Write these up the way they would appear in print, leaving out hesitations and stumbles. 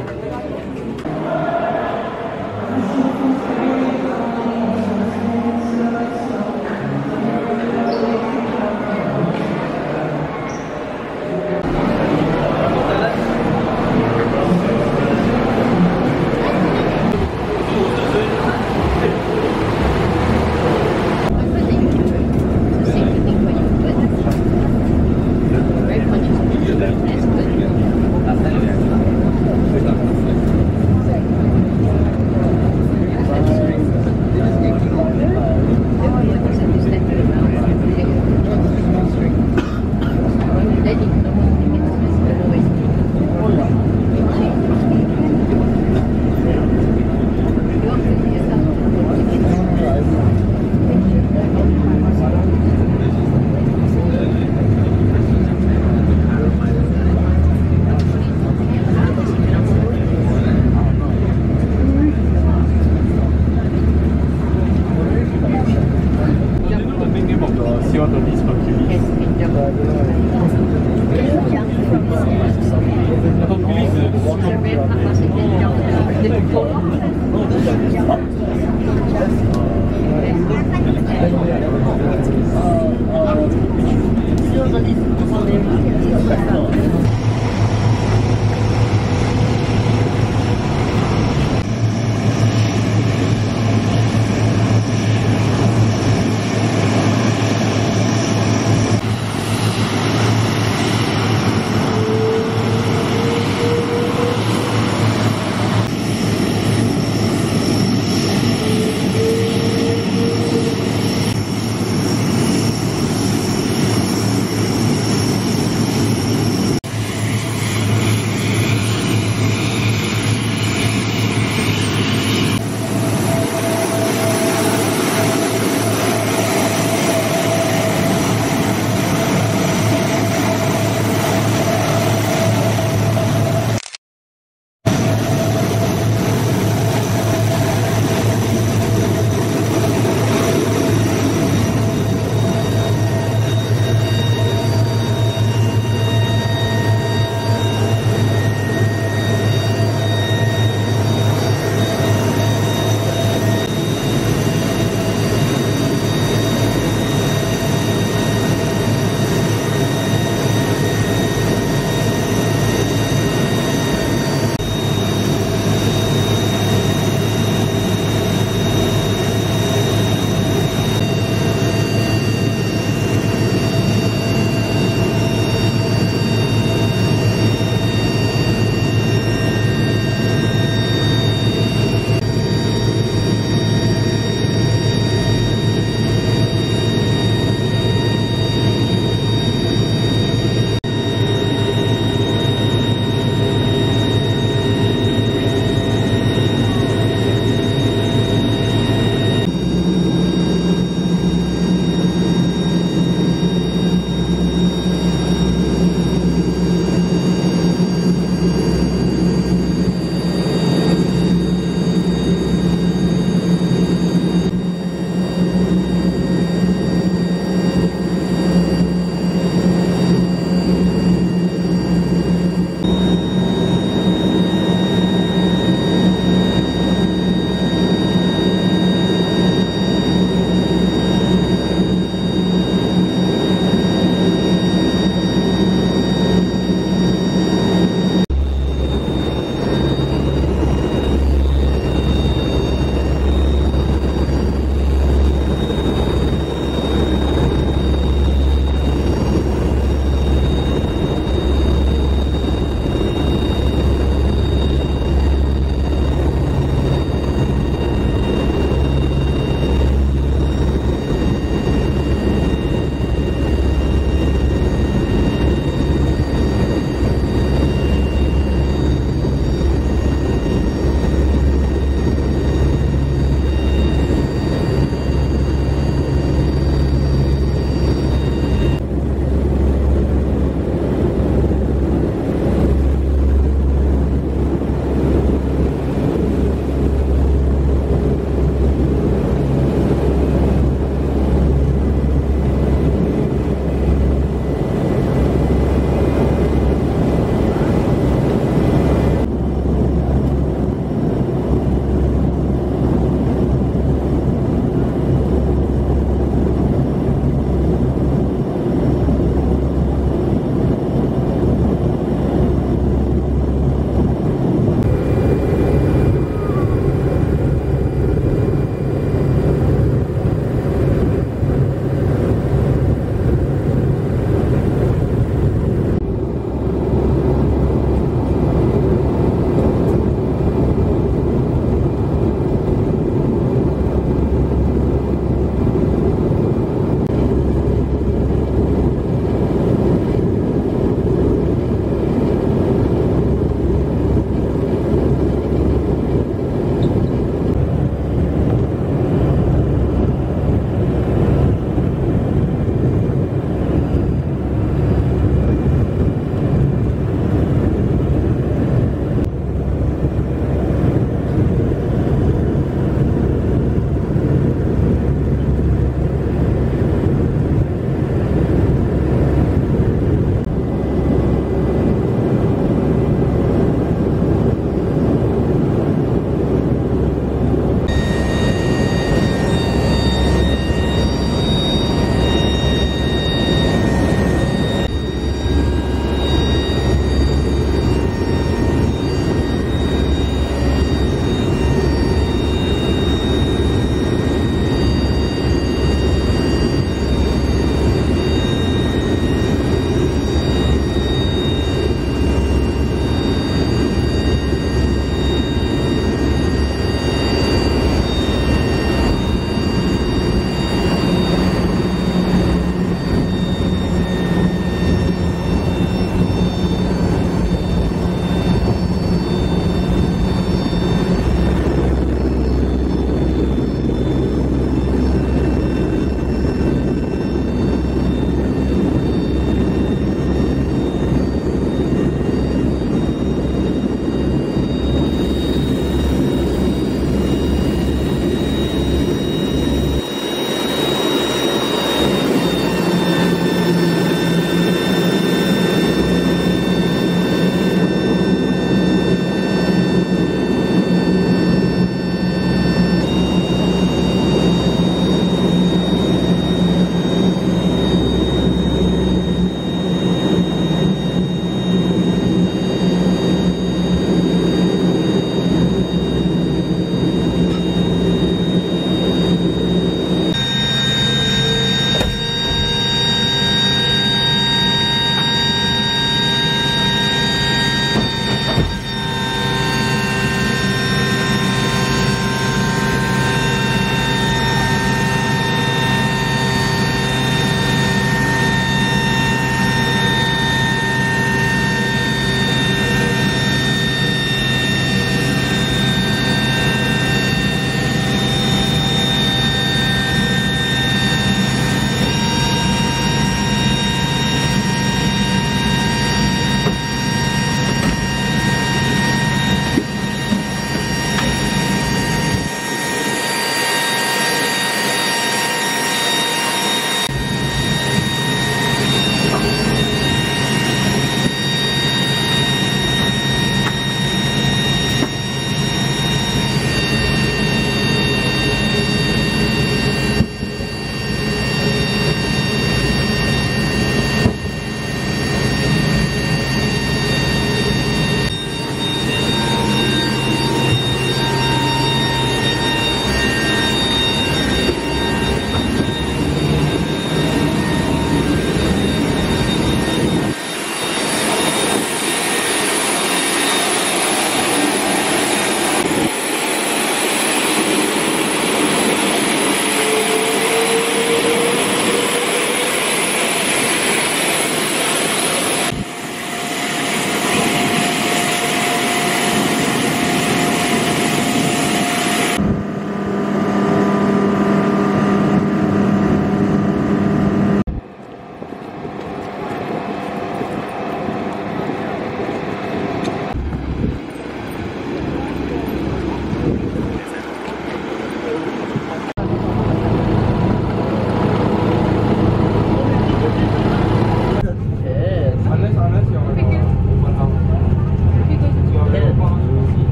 C-130 Hercules.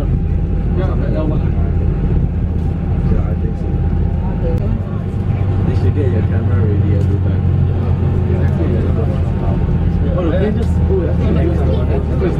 Yeah, but that one. Yeah, I think so. They should get your camera ready every time. Oh, no, they just. Oh, I think they use the one.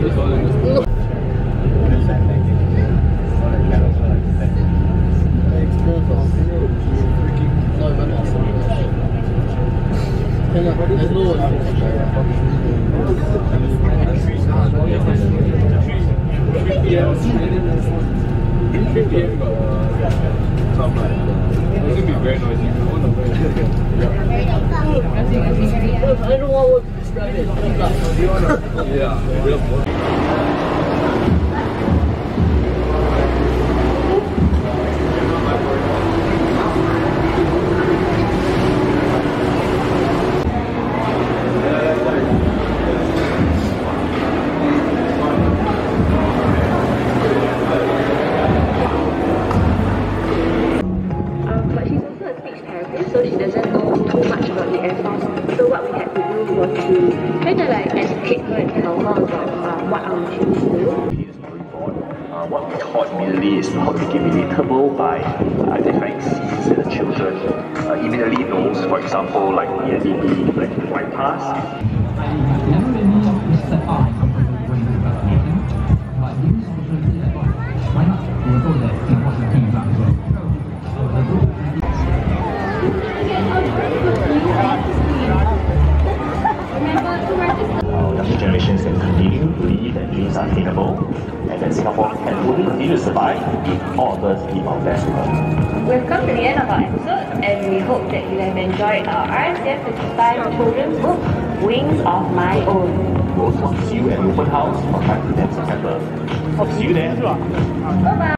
It's gonna be very noisy. I don't know what to describe it. But she's also a speech therapist, so she doesn't know too much about the Air Force. So what we had to do was to kind of like educate her and tell her about what our missions do. What we taught immediately is how to make it relatable by identifying scenes that the children immediately knows. For example, like the NDB, like the flight pass. Younger generations can continue to believe that dreams are attainable and that Singapore can only continue to survive if all of us give our best. We've come to the end of our episode, and we hope that you have enjoyed our RSAF55 children's book, Wings of My Own. We also want to see you at the open house on 9 to 10 September. Hope to see you there. Bye-bye.